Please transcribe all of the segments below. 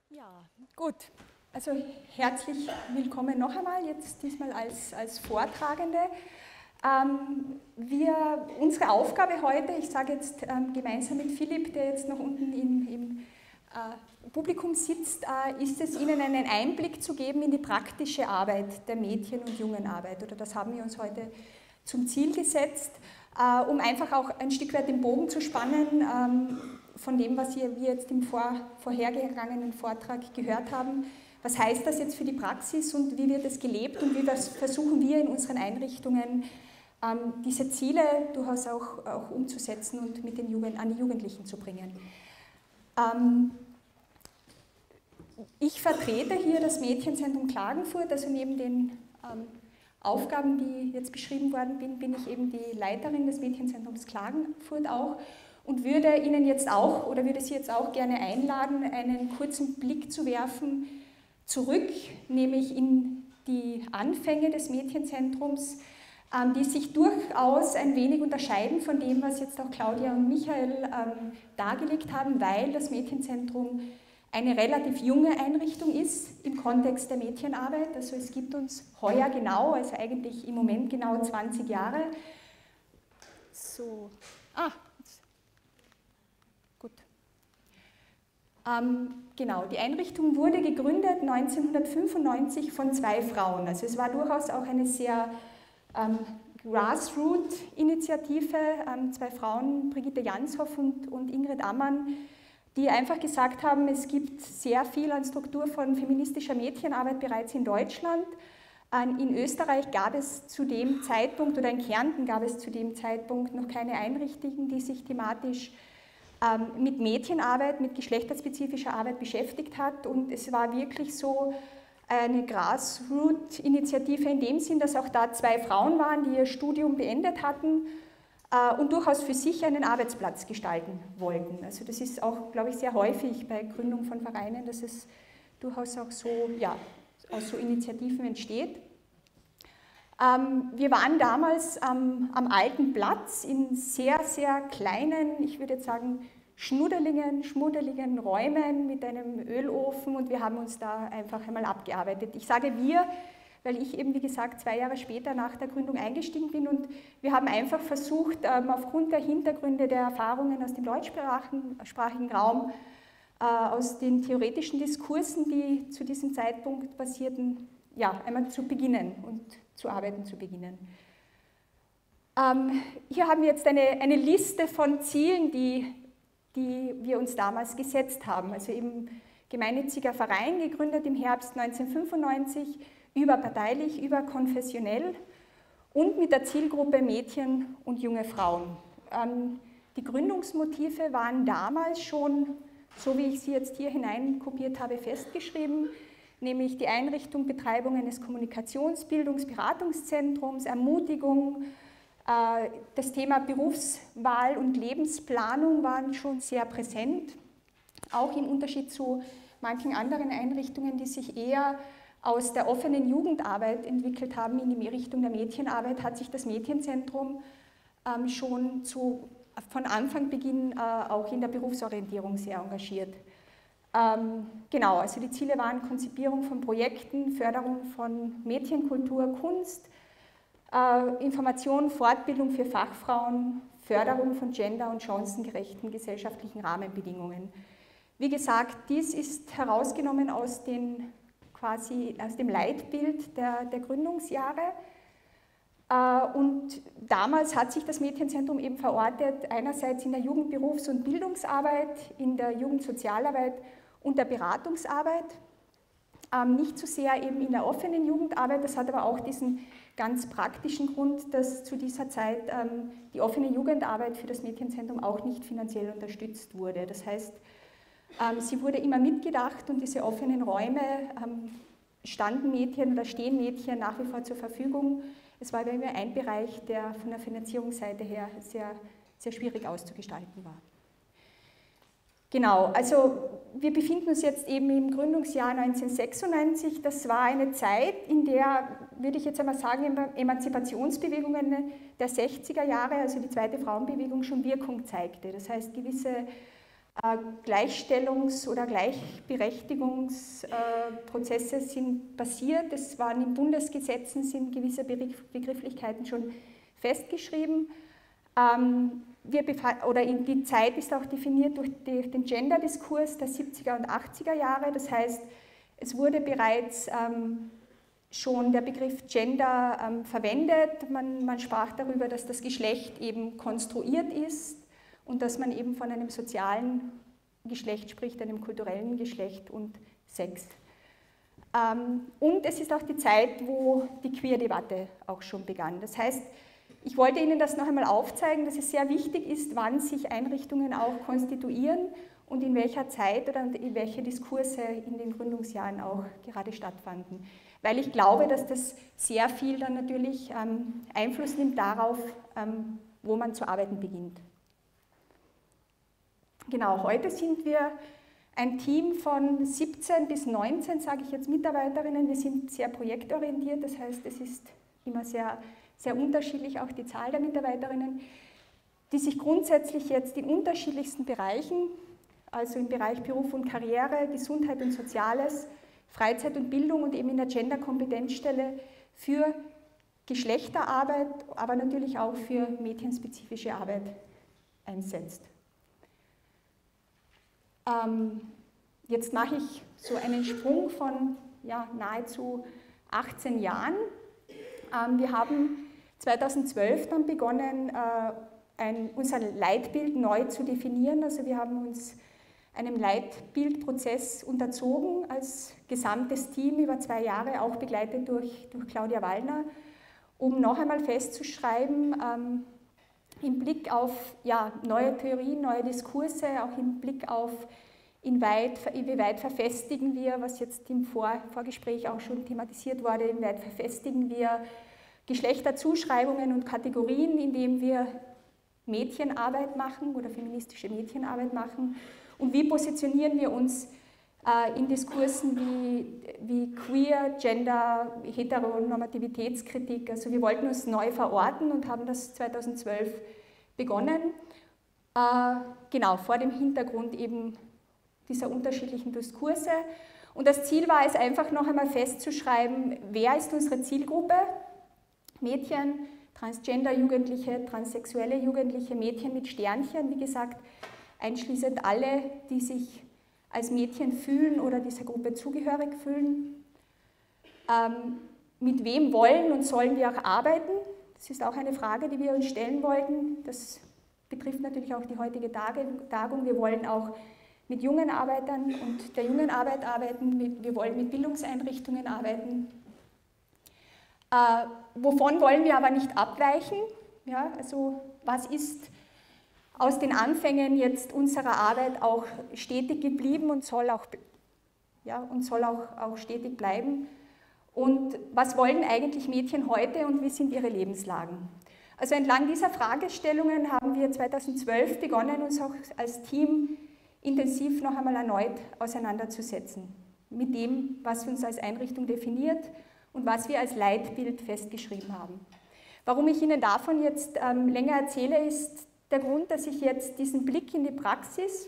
Ja, gut. Also herzlich willkommen noch einmal, jetzt diesmal als Vortragende. Unsere Aufgabe heute, ich sage jetzt gemeinsam mit Philipp, der jetzt noch unten im Publikum sitzt, ist es, Ihnen einen Einblick zu geben in die praktische Arbeit der Mädchen- und Jungenarbeit. Oder das haben wir uns heute zum Ziel gesetzt, um einfach auch ein Stück weit den Bogen zu spannen von dem, was wir jetzt im vorhergegangenen Vortrag gehört haben. Was heißt das jetzt für die Praxis und wie wird es gelebt und wie versuchen wir in unseren Einrichtungen diese Ziele durchaus auch umzusetzen und an die Jugendlichen zu bringen. Ich vertrete hier das Mädchenzentrum Klagenfurt, also neben den Aufgaben, die jetzt beschrieben worden sind, bin ich eben die Leiterin des Mädchenzentrums Klagenfurt auch und würde Ihnen jetzt auch oder würde Sie jetzt auch gerne einladen, einen kurzen Blick zu werfen zurück, nämlich in die Anfänge des Mädchenzentrums, die sich durchaus ein wenig unterscheiden von dem, was jetzt auch Claudia und Michael dargelegt haben, weil das Mädchenzentrum eine relativ junge Einrichtung ist im Kontext der Mädchenarbeit. Also es gibt uns heuer genau, also eigentlich im Moment genau 20 Jahre. So, gut. Genau, die Einrichtung wurde gegründet 1995 von 2 Frauen. Also es war durchaus auch eine sehr Grassroot-Initiative, 2 Frauen, Brigitte Janshoff und Ingrid Ammann, die einfach gesagt haben, es gibt sehr viel an Struktur von feministischer Mädchenarbeit bereits in Deutschland. In Österreich gab es zu dem Zeitpunkt, oder in Kärnten gab es zu dem Zeitpunkt noch keine Einrichtungen, die sich thematisch mit Mädchenarbeit, mit geschlechterspezifischer Arbeit beschäftigt hat. Und es war wirklich so eine Grassroot-Initiative in dem Sinn, dass auch da 2 Frauen waren, die ihr Studium beendet hatten und durchaus für sich einen Arbeitsplatz gestalten wollten. Also das ist auch, glaube ich, sehr häufig bei Gründung von Vereinen, dass es durchaus auch so, ja, aus so Initiativen entsteht. Wir waren damals am Alten Platz in sehr, sehr kleinen, ich würde jetzt sagen, schmuddeligen Räumen mit einem Ölofen und wir haben uns da einfach einmal abgearbeitet. Ich sage wir, weil ich eben, wie gesagt, 2 Jahre später nach der Gründung eingestiegen bin und wir haben einfach versucht, aufgrund der Hintergründe, der Erfahrungen aus dem deutschsprachigen Raum, aus den theoretischen Diskursen, die zu diesem Zeitpunkt basierten, ja, einmal zu beginnen und zu arbeiten zu beginnen. Hier haben wir jetzt eine Liste von Zielen, die wir uns damals gesetzt haben. Also eben gemeinnütziger Verein, gegründet im Herbst 1995, überparteilich, überkonfessionell und mit der Zielgruppe Mädchen und junge Frauen. Die Gründungsmotive waren damals schon, so wie ich sie jetzt hier hineinkopiert habe, festgeschrieben, nämlich die Einrichtung, Betreibung eines Kommunikations-, Bildungs-, Beratungszentrums, Ermutigung, das Thema Berufswahl und Lebensplanung waren schon sehr präsent, auch im Unterschied zu manchen anderen Einrichtungen, die sich eher aus der offenen Jugendarbeit entwickelt haben in die Richtung der Mädchenarbeit, hat sich das Mädchenzentrum schon von Beginn auch in der Berufsorientierung sehr engagiert. Genau, also die Ziele waren Konzipierung von Projekten, Förderung von Mädchenkultur, Kunst, Information, Fortbildung für Fachfrauen, Förderung von gender- und chancengerechten gesellschaftlichen Rahmenbedingungen. Wie gesagt, dies ist herausgenommen aus dem Leitbild der Gründungsjahre. Und damals hat sich das Mädchenzentrum eben verortet, einerseits in der Jugendberufs- und Bildungsarbeit, in der Jugendsozialarbeit und der Beratungsarbeit. Nicht so sehr eben in der offenen Jugendarbeit, das hat aber auch diesen ganz praktischen Grund, dass zu dieser Zeit die offene Jugendarbeit für das Mädchenzentrum auch nicht finanziell unterstützt wurde. Das heißt, sie wurde immer mitgedacht und diese offenen Räume standen Mädchen oder stehen Mädchen nach wie vor zur Verfügung. Es war aber immer ein Bereich, der von der Finanzierungsseite her sehr, sehr schwierig auszugestalten war. Genau, also wir befinden uns jetzt eben im Gründungsjahr 1996. Das war eine Zeit, in der, würde ich jetzt einmal sagen, Emanzipationsbewegungen der 60er Jahre, also die zweite Frauenbewegung, schon Wirkung zeigte. Das heißt, gewisse Gleichstellungs- oder Gleichberechtigungsprozesse sind passiert. Es waren in Bundesgesetzen, sind gewisse Begrifflichkeiten schon festgeschrieben. Die Zeit ist auch definiert durch den Gender-Diskurs der 70er und 80er Jahre. Das heißt, es wurde bereits schon der Begriff Gender verwendet. Man sprach darüber, dass das Geschlecht eben konstruiert ist und dass man eben von einem sozialen Geschlecht spricht, einem kulturellen Geschlecht und Sex. Und es ist auch die Zeit, wo die Queer-Debatte auch schon begann. Das heißt, ich wollte Ihnen das noch einmal aufzeigen, dass es sehr wichtig ist, wann sich Einrichtungen auch konstituieren und in welcher Zeit oder in welche Diskurse in den Gründungsjahren auch gerade stattfanden. Weil ich glaube, dass das sehr viel dann natürlich Einfluss nimmt darauf, wo man zu arbeiten beginnt. Genau, heute sind wir ein Team von 17 bis 19, sage ich jetzt, Mitarbeiterinnen. Wir sind sehr projektorientiert, das heißt, es ist immer sehr, sehr unterschiedlich, auch die Zahl der Mitarbeiterinnen, die sich grundsätzlich jetzt in unterschiedlichsten Bereichen, also im Bereich Beruf und Karriere, Gesundheit und Soziales, Freizeit und Bildung und eben in der Gender-Kompetenzstelle für Geschlechterarbeit, aber natürlich auch für mädchenspezifische Arbeit einsetzt. Jetzt mache ich so einen Sprung von nahezu 18 Jahren. Wir haben 2012 dann begonnen, unser Leitbild neu zu definieren. Also wir haben uns einem Leitbildprozess unterzogen als gesamtes Team über 2 Jahre, auch begleitet durch Claudia Wallner, um noch einmal festzuschreiben, im Blick auf neue Theorien, neue Diskurse, auch im Blick auf inwieweit verfestigen wir, was jetzt im Vorgespräch auch schon thematisiert wurde, inwieweit verfestigen wir Geschlechterzuschreibungen und Kategorien, indem wir Mädchenarbeit machen oder feministische Mädchenarbeit machen, und wie positionieren wir uns in Diskursen wie Queer, Gender, Heteronormativitätskritik. Also wir wollten uns neu verorten und haben das 2012 begonnen, genau vor dem Hintergrund eben dieser unterschiedlichen Diskurse. Und das Ziel war es einfach noch einmal festzuschreiben, wer ist unsere Zielgruppe? Mädchen, Transgender-Jugendliche, transsexuelle Jugendliche, Mädchen mit Sternchen, wie gesagt, einschließend alle, die sich als Mädchen fühlen oder dieser Gruppe zugehörig fühlen. Mit wem wollen und sollen wir auch arbeiten? Das ist auch eine Frage, die wir uns stellen wollten. Das betrifft natürlich auch die heutige Tagung. Wir wollen auch mit jungen Arbeitern und der jungen Arbeit arbeiten. Wir wollen mit Bildungseinrichtungen arbeiten. Wovon wollen wir aber nicht abweichen? Ja, also was ist aus den Anfängen jetzt unserer Arbeit auch stetig geblieben und soll auch stetig bleiben? Und was wollen eigentlich Mädchen heute und wie sind ihre Lebenslagen? Also entlang dieser Fragestellungen haben wir 2012 begonnen, uns auch als Team intensiv noch einmal erneut auseinanderzusetzen mit dem, was uns als Einrichtung definiert und was wir als Leitbild festgeschrieben haben. Warum ich Ihnen davon jetzt länger erzähle, ist der Grund, dass ich jetzt diesen Blick in die Praxis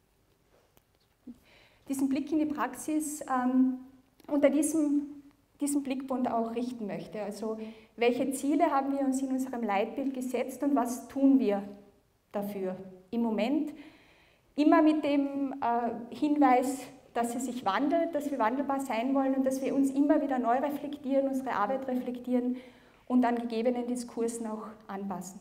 unter diesem Blickpunkt auch richten möchte. Also welche Ziele haben wir uns in unserem Leitbild gesetzt und was tun wir dafür im Moment? Immer mit dem Hinweis, dass es sich wandelt, dass wir wandelbar sein wollen und dass wir uns immer wieder neu reflektieren, unsere Arbeit reflektieren und an gegebenen Diskursen auch anpassen.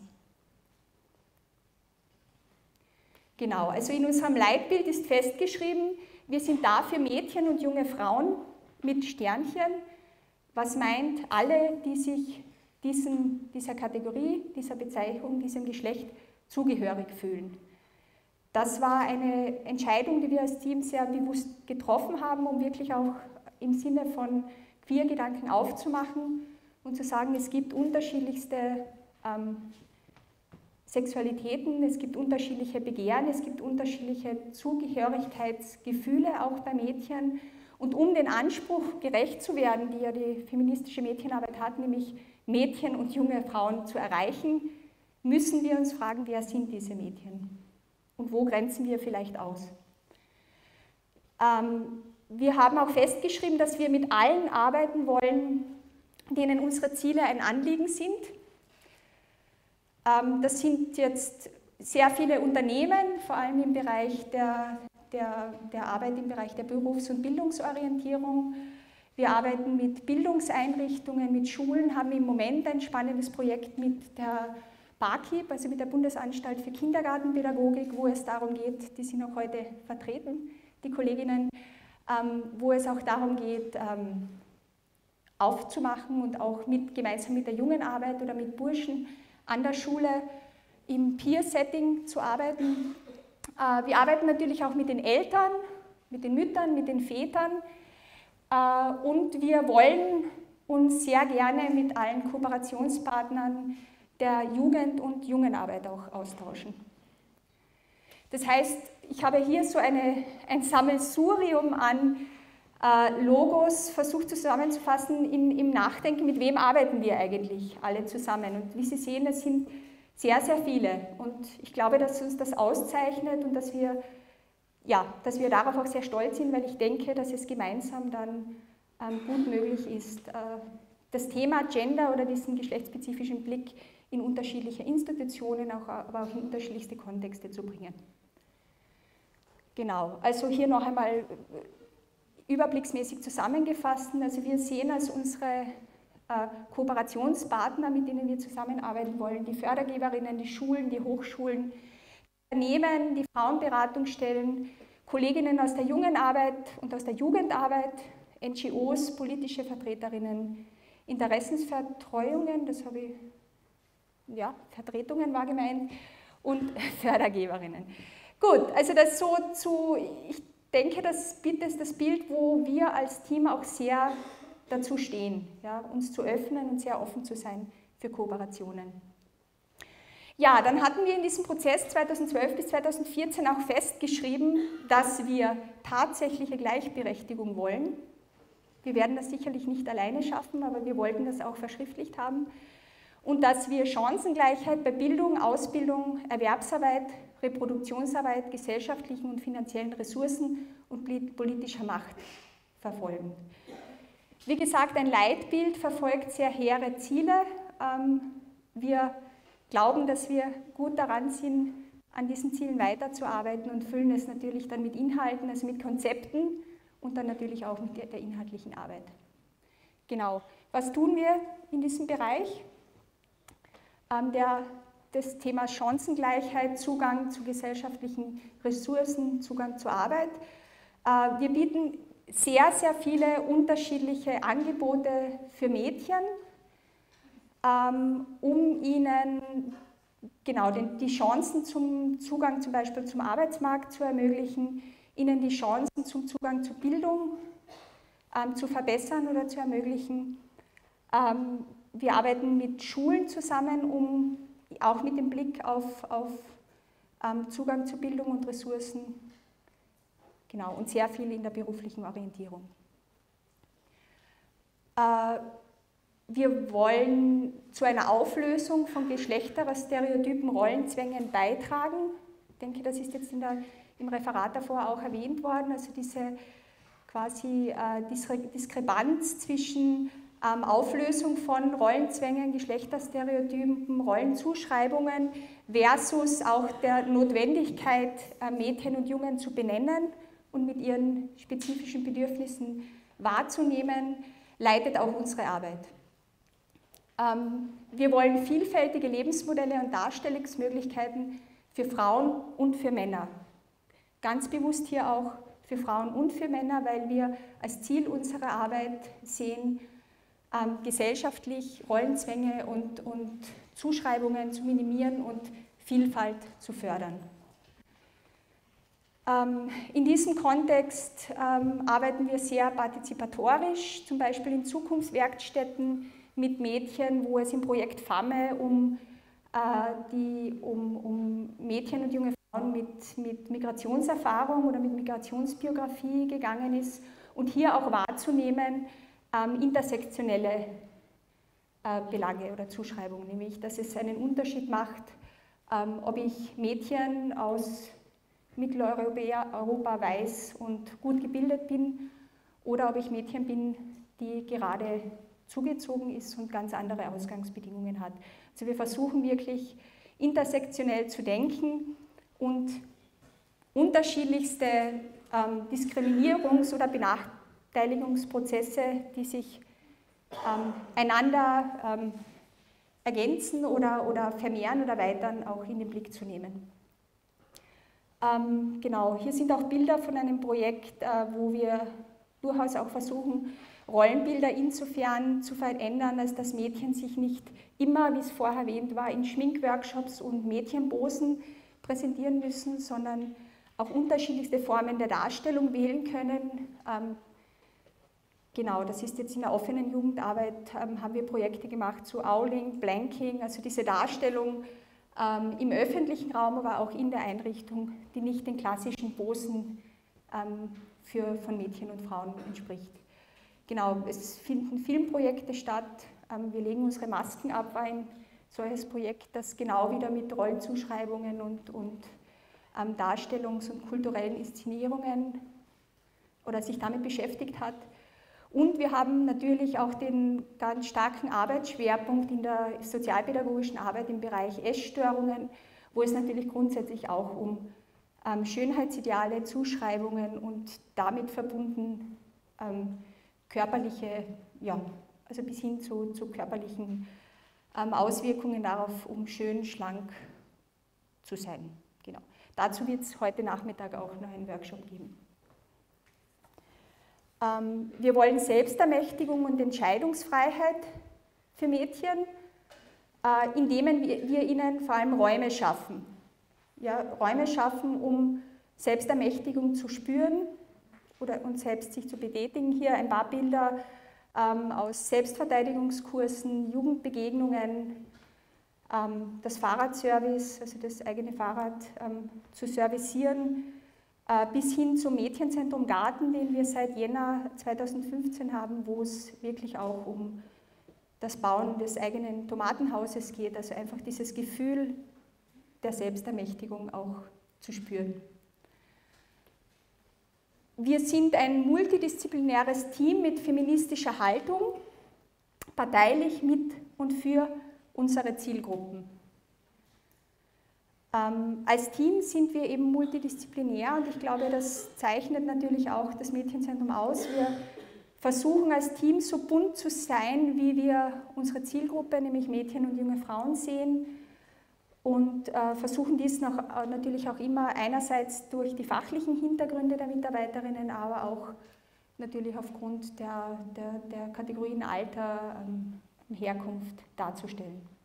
Genau, also in unserem Leitbild ist festgeschrieben, wir sind da für Mädchen und junge Frauen mit Sternchen, was meint alle, die sich dieser Kategorie, dieser Bezeichnung, diesem Geschlecht zugehörig fühlen. Das war eine Entscheidung, die wir als Team sehr bewusst getroffen haben, um wirklich auch im Sinne von Queer-Gedanken aufzumachen und zu sagen, es gibt unterschiedlichste Sexualitäten, es gibt unterschiedliche Begehren, es gibt unterschiedliche Zugehörigkeitsgefühle auch bei Mädchen. Und um den Anspruch gerecht zu werden, die ja die feministische Mädchenarbeit hat, nämlich Mädchen und junge Frauen zu erreichen, müssen wir uns fragen, wer sind diese Mädchen? und wo grenzen wir vielleicht aus. Wir haben auch festgeschrieben, dass wir mit allen arbeiten wollen, denen unsere Ziele ein Anliegen sind. Das sind jetzt sehr viele Unternehmen, vor allem im Bereich der Arbeit im Bereich der Berufs- und Bildungsorientierung. Wir arbeiten mit Bildungseinrichtungen, mit Schulen, haben im Moment ein spannendes Projekt mit der BAKIP, also mit der Bundesanstalt für Kindergartenpädagogik, wo es darum geht, die sind auch heute vertreten, die Kolleginnen, wo es auch darum geht, aufzumachen und auch gemeinsam mit der Jugendarbeit oder mit Burschen an der Schule im Peer-Setting zu arbeiten. Wir arbeiten natürlich auch mit den Eltern, mit den Müttern, mit den Vätern und wir wollen uns sehr gerne mit allen Kooperationspartnern der Jugend- und Jungenarbeit auch austauschen. Das heißt, ich habe hier so ein Sammelsurium an Logos versucht zusammenzufassen im Nachdenken, mit wem arbeiten wir eigentlich alle zusammen. Und wie Sie sehen, es sind sehr, sehr viele. Und ich glaube, dass uns das auszeichnet und dass wir darauf auch sehr stolz sind, weil ich denke, dass es gemeinsam dann gut möglich ist, das Thema Gender oder diesen geschlechtsspezifischen Blick in unterschiedliche Institutionen, aber auch in unterschiedlichste Kontexte zu bringen. Genau, also hier noch einmal überblicksmäßig zusammengefasst. Also wir sehen als unsere Kooperationspartner, mit denen wir zusammenarbeiten wollen, die Fördergeberinnen, die Schulen, die Hochschulen, Unternehmen, die Frauenberatungsstellen, Kolleginnen aus der Jungenarbeit und aus der Jugendarbeit, NGOs, politische Vertreterinnen, Interessensvertreuungen, das habe ich, ja, Vertretungen war gemeint, und Fördergeberinnen. Gut, also das so zu, ich denke, das ist das Bild, wo wir als Team auch sehr dazu stehen, ja, uns zu öffnen und sehr offen zu sein für Kooperationen. Ja, dann hatten wir in diesem Prozess 2012 bis 2014 auch festgeschrieben, dass wir tatsächliche Gleichberechtigung wollen. Wir werden das sicherlich nicht alleine schaffen, aber wir wollten das auch verschriftlicht haben. Und dass wir Chancengleichheit bei Bildung, Ausbildung, Erwerbsarbeit, Reproduktionsarbeit, gesellschaftlichen und finanziellen Ressourcen und politischer Macht verfolgen. Wie gesagt, ein Leitbild verfolgt sehr hehre Ziele. Wir glauben, dass wir gut daran sind, an diesen Zielen weiterzuarbeiten und füllen es natürlich dann mit Inhalten, also mit Konzepten und dann natürlich auch mit der inhaltlichen Arbeit. Genau. Was tun wir in diesem Bereich? Das Thema Chancengleichheit, Zugang zu gesellschaftlichen Ressourcen, Zugang zur Arbeit. Wir bieten sehr, sehr viele unterschiedliche Angebote für Mädchen, um ihnen genau die Chancen zum Zugang zum Beispiel zum Arbeitsmarkt zu ermöglichen, ihnen die Chancen zum Zugang zur Bildung zu verbessern oder zu ermöglichen. Wir arbeiten mit Schulen zusammen, auch mit dem Blick auf Zugang zu Bildung und Ressourcen, genau, und sehr viel in der beruflichen Orientierung. Wir wollen zu einer Auflösung von Geschlechterstereotypen, Rollenzwängen beitragen. Ich denke, das ist jetzt im Referat davor auch erwähnt worden, also diese quasi Diskrepanz zwischen Auflösung von Rollenzwängen, Geschlechterstereotypen, Rollenzuschreibungen versus auch der Notwendigkeit, Mädchen und Jungen zu benennen und mit ihren spezifischen Bedürfnissen wahrzunehmen, leitet auch unsere Arbeit. Wir wollen vielfältige Lebensmodelle und Darstellungsmöglichkeiten für Frauen und für Männer. Ganz bewusst hier auch für Frauen und für Männer, weil wir als Ziel unserer Arbeit sehen, gesellschaftlich Rollenzwänge und Zuschreibungen zu minimieren und Vielfalt zu fördern. In diesem Kontext arbeiten wir sehr partizipatorisch, zum Beispiel in Zukunftswerkstätten mit Mädchen, wo es im Projekt FAME um Mädchen und junge Frauen mit Migrationserfahrung oder mit Migrationsbiografie gegangen ist und hier auch wahrzunehmen, intersektionelle Belange oder Zuschreibungen, nämlich dass es einen Unterschied macht, ob ich Mädchen aus Mitteleuropa, weiß und gut gebildet bin oder ob ich Mädchen bin, die gerade zugezogen ist und ganz andere Ausgangsbedingungen hat. Also wir versuchen wirklich intersektionell zu denken und unterschiedlichste Diskriminierungs- oder Benachteiligungsprozesse, die sich einander ergänzen oder vermehren oder erweitern, auch in den Blick zu nehmen. Genau, hier sind auch Bilder von einem Projekt, wo wir durchaus auch versuchen, Rollenbilder insofern zu verändern, als dass Mädchen sich nicht immer, wie es vorher erwähnt war, in Schminkworkshops und Mädchenposen präsentieren müssen, sondern auch unterschiedlichste Formen der Darstellung wählen können. Genau, das ist jetzt in der offenen Jugendarbeit, haben wir Projekte gemacht zu Owling, Blanking, also diese Darstellung im öffentlichen Raum, aber auch in der Einrichtung, die nicht den klassischen Posen von Mädchen und Frauen entspricht. Genau, es finden Filmprojekte statt, wir legen unsere Masken ab, war ein solches Projekt, das genau wieder mit Rollenzuschreibungen und Darstellungs- und kulturellen Inszenierungen oder sich damit beschäftigt hat. Und wir haben natürlich auch den ganz starken Arbeitsschwerpunkt in der sozialpädagogischen Arbeit im Bereich Essstörungen, wo es natürlich grundsätzlich auch um Schönheitsideale, Zuschreibungen und damit verbunden körperliche, ja, also bis hin zu körperlichen Auswirkungen darauf, um schön, schlank zu sein. Genau. Dazu wird es heute Nachmittag auch noch einen Workshop geben. Wir wollen Selbstermächtigung und Entscheidungsfreiheit für Mädchen, indem wir ihnen vor allem Räume schaffen. Ja, Räume schaffen, um Selbstermächtigung zu spüren und selbst sich zu betätigen. Hier ein paar Bilder aus Selbstverteidigungskursen, Jugendbegegnungen, das Fahrradservice, also das eigene Fahrrad zu servicieren, bis hin zum Mädchenzentrum Garten, den wir seit Jänner 2015 haben, wo es wirklich auch um das Bauen des eigenen Tomatenhauses geht, also einfach dieses Gefühl der Selbstermächtigung auch zu spüren. Wir sind ein multidisziplinäres Team mit feministischer Haltung, parteilich mit und für unsere Zielgruppen. Als Team sind wir eben multidisziplinär und ich glaube, das zeichnet natürlich auch das Mädchenzentrum aus. Wir versuchen als Team so bunt zu sein, wie wir unsere Zielgruppe, nämlich Mädchen und junge Frauen sehen und versuchen dies natürlich auch immer einerseits durch die fachlichen Hintergründe der Mitarbeiterinnen, aber auch natürlich aufgrund der Kategorien Alter, Herkunft darzustellen.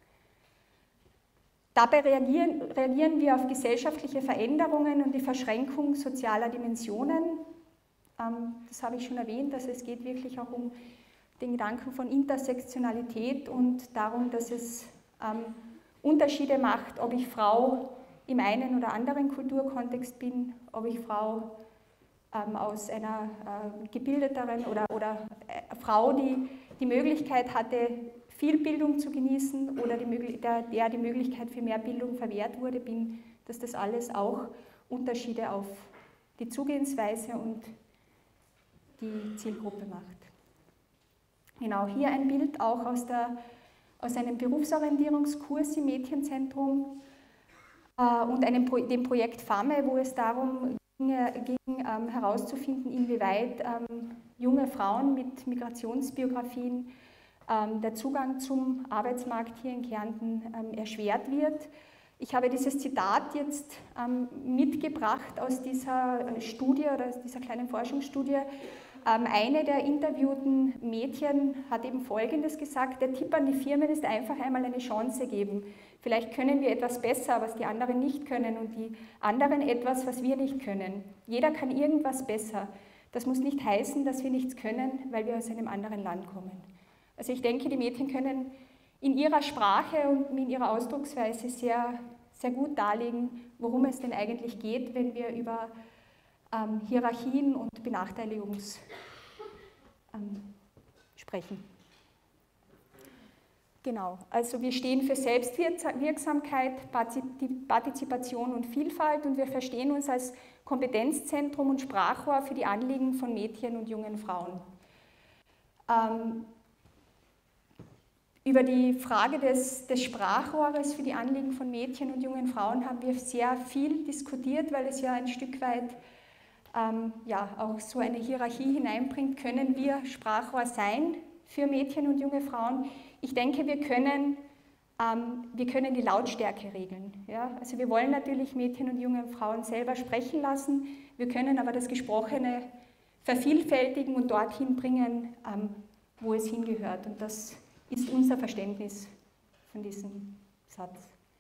Dabei reagieren wir auf gesellschaftliche Veränderungen und die Verschränkung sozialer Dimensionen. Das habe ich schon erwähnt, also es geht wirklich auch um den Gedanken von Intersektionalität und darum, dass es Unterschiede macht, ob ich Frau im einen oder anderen Kulturkontext bin, ob ich Frau aus einer gebildeteren oder Frau, die die Möglichkeit hatte, viel Bildung zu genießen oder die Möglichkeit für mehr Bildung verwehrt wurde, bin, dass das alles auch Unterschiede auf die Zugehensweise und die Zielgruppe macht. Genau, hier ein Bild auch aus einem Berufsorientierungskurs im Mädchenzentrum und dem Projekt FAME, wo es darum ging, herauszufinden, inwieweit junge Frauen mit Migrationsbiografien der Zugang zum Arbeitsmarkt hier in Kärnten erschwert wird. Ich habe dieses Zitat jetzt mitgebracht aus dieser Studie oder aus dieser kleinen Forschungsstudie. Eine der interviewten Mädchen hat eben Folgendes gesagt: Der Tipp an die Firmen ist einfach einmal eine Chance geben. Vielleicht können wir etwas besser, was die anderen nicht können und die anderen etwas, was wir nicht können. Jeder kann irgendwas besser. Das muss nicht heißen, dass wir nichts können, weil wir aus einem anderen Land kommen. Also ich denke, die Mädchen können in ihrer Sprache und in ihrer Ausdrucksweise sehr, sehr gut darlegen, worum es denn eigentlich geht, wenn wir über Hierarchien und Benachteiligung sprechen. Genau, also wir stehen für Selbstwirksamkeit, Partizipation und Vielfalt und wir verstehen uns als Kompetenzzentrum und Sprachrohr für die Anliegen von Mädchen und jungen Frauen. Über die Frage des Sprachrohres für die Anliegen von Mädchen und jungen Frauen haben wir sehr viel diskutiert, weil es ja ein Stück weit ja, auch so eine Hierarchie hineinbringt. Können wir Sprachrohr sein für Mädchen und junge Frauen? Ich denke, wir können die Lautstärke regeln. Ja? Also wir wollen natürlich Mädchen und junge Frauen selber sprechen lassen, wir können aber das Gesprochene vervielfältigen und dorthin bringen, wo es hingehört. Und das ist unser Verständnis von diesem Satz.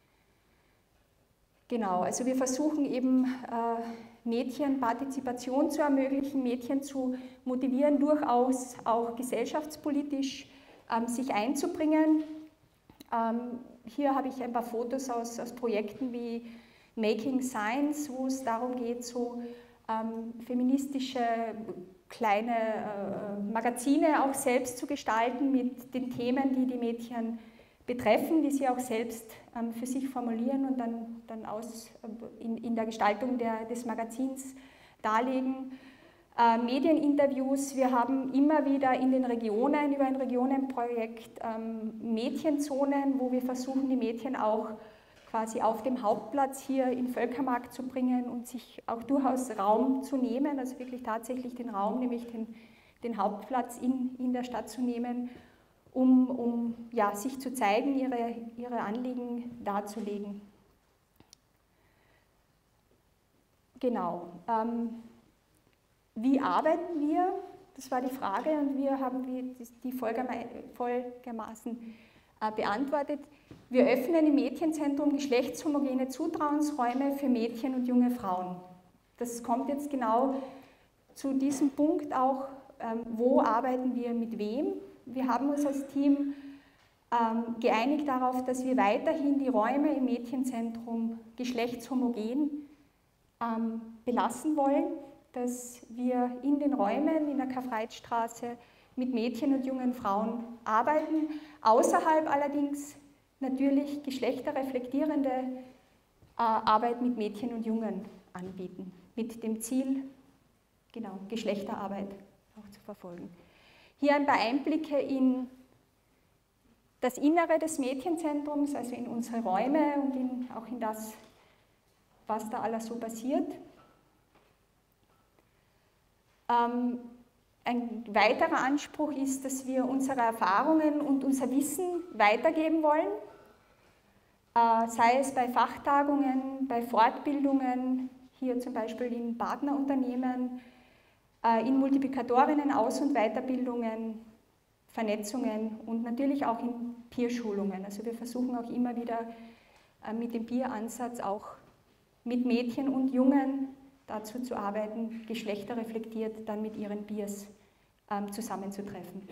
Genau, also wir versuchen eben Mädchen Partizipation zu ermöglichen, Mädchen zu motivieren, durchaus auch gesellschaftspolitisch sich einzubringen. Hier habe ich ein paar Fotos aus Projekten wie Making Science, wo es darum geht, so feministische kleine Magazine auch selbst zu gestalten mit den Themen, die die Mädchen betreffen, die sie auch selbst für sich formulieren und dann in der Gestaltung des Magazins darlegen. Medieninterviews, wir haben immer wieder in den Regionen, über ein Regionenprojekt Mädchenzonen, wo wir versuchen, die Mädchen auch quasi auf dem Hauptplatz hier in Völkermarkt zu bringen und sich auch durchaus Raum zu nehmen, also wirklich tatsächlich den Raum, nämlich den Hauptplatz in der Stadt zu nehmen, um ja, sich zu zeigen, ihre Anliegen darzulegen. Genau. Wie arbeiten wir? Das war die Frage und wir haben die folgendermaßen beantwortet. Wir öffnen im Mädchenzentrum geschlechtshomogene Zutrauensräume für Mädchen und junge Frauen. Das kommt jetzt genau zu diesem Punkt auch, wo arbeiten wir mit wem. Wir haben uns als Team geeinigt darauf, dass wir weiterhin die Räume im Mädchenzentrum geschlechtshomogen belassen wollen, dass wir in den Räumen in der Karl-Veit-Straße mit Mädchen und jungen Frauen arbeiten, außerhalb allerdings natürlich geschlechterreflektierende Arbeit mit Mädchen und Jungen anbieten, mit dem Ziel, genau, Geschlechterarbeit auch zu verfolgen. Hier ein paar Einblicke in das Innere des Mädchenzentrums, also in unsere Räume und auch in das, was da alles so passiert. Ein weiterer Anspruch ist, dass wir unsere Erfahrungen und unser Wissen weitergeben wollen, sei es bei Fachtagungen, bei Fortbildungen, hier zum Beispiel in Partnerunternehmen, in Multiplikatorinnen, Aus- und Weiterbildungen, Vernetzungen und natürlich auch in Peerschulungen. Also wir versuchen auch immer wieder mit dem Peer-Ansatz auch mit Mädchen und Jungen dazu zu arbeiten, geschlechterreflektiert dann mit ihren Peers zusammenzutreffen.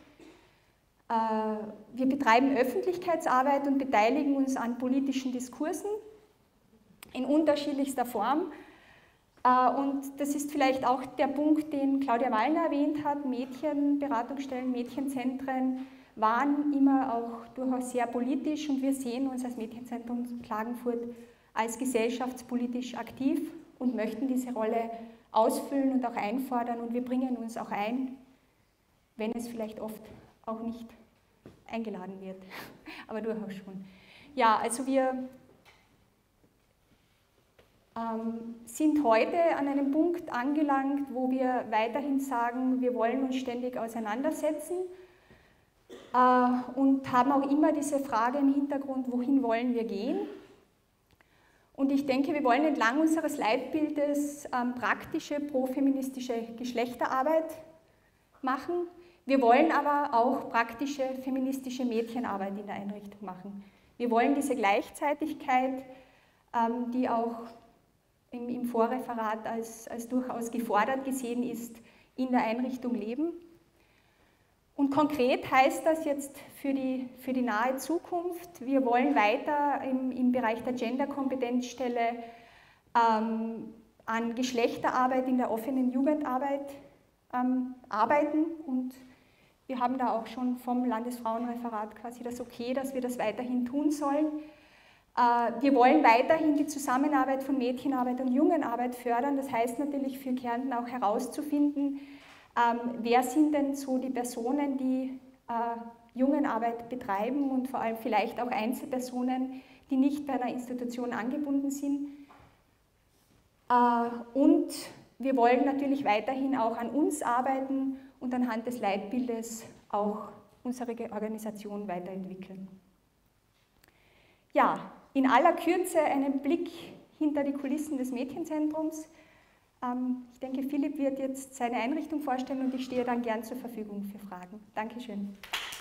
Wir betreiben Öffentlichkeitsarbeit und beteiligen uns an politischen Diskursen in unterschiedlichster Form. Und das ist vielleicht auch der Punkt, den Claudia Wallner erwähnt hat. Mädchenberatungsstellen, Mädchenzentren waren immer auch durchaus sehr politisch und wir sehen uns als Mädchenzentrum Klagenfurt als gesellschaftspolitisch aktiv und möchten diese Rolle ausfüllen und auch einfordern und wir bringen uns auch ein, wenn es vielleicht oft auch nicht eingeladen wird, aber durchaus schon. Ja, also wir sind heute an einem Punkt angelangt, wo wir weiterhin sagen, wir wollen uns ständig auseinandersetzen und haben auch immer diese Frage im Hintergrund, wohin wollen wir gehen? Und ich denke, wir wollen entlang unseres Leitbildes praktische, profeministische Geschlechterarbeit machen. Wir wollen aber auch praktische, feministische Mädchenarbeit in der Einrichtung machen. Wir wollen diese Gleichzeitigkeit, die auch im Vorreferat als durchaus gefordert gesehen ist, in der Einrichtung leben. Und konkret heißt das jetzt für die nahe Zukunft, wir wollen weiter im Bereich der Gender-Kompetenzstelle an Geschlechterarbeit in der offenen Jugendarbeit arbeiten und wir haben da auch schon vom Landesfrauenreferat quasi das Okay, dass wir das weiterhin tun sollen. Wir wollen weiterhin die Zusammenarbeit von Mädchenarbeit und Jungenarbeit fördern. Das heißt natürlich für Kärnten auch herauszufinden, wer sind denn so die Personen, die Jungenarbeit betreiben und vor allem vielleicht auch Einzelpersonen, die nicht bei einer Institution angebunden sind. Und wir wollen natürlich weiterhin auch an uns arbeiten und anhand des Leitbildes auch unsere Organisation weiterentwickeln. Ja, in aller Kürze einen Blick hinter die Kulissen des Mädchenzentrums. Ich denke, Philipp wird jetzt seine Einrichtung vorstellen und ich stehe dann gern zur Verfügung für Fragen. Dankeschön.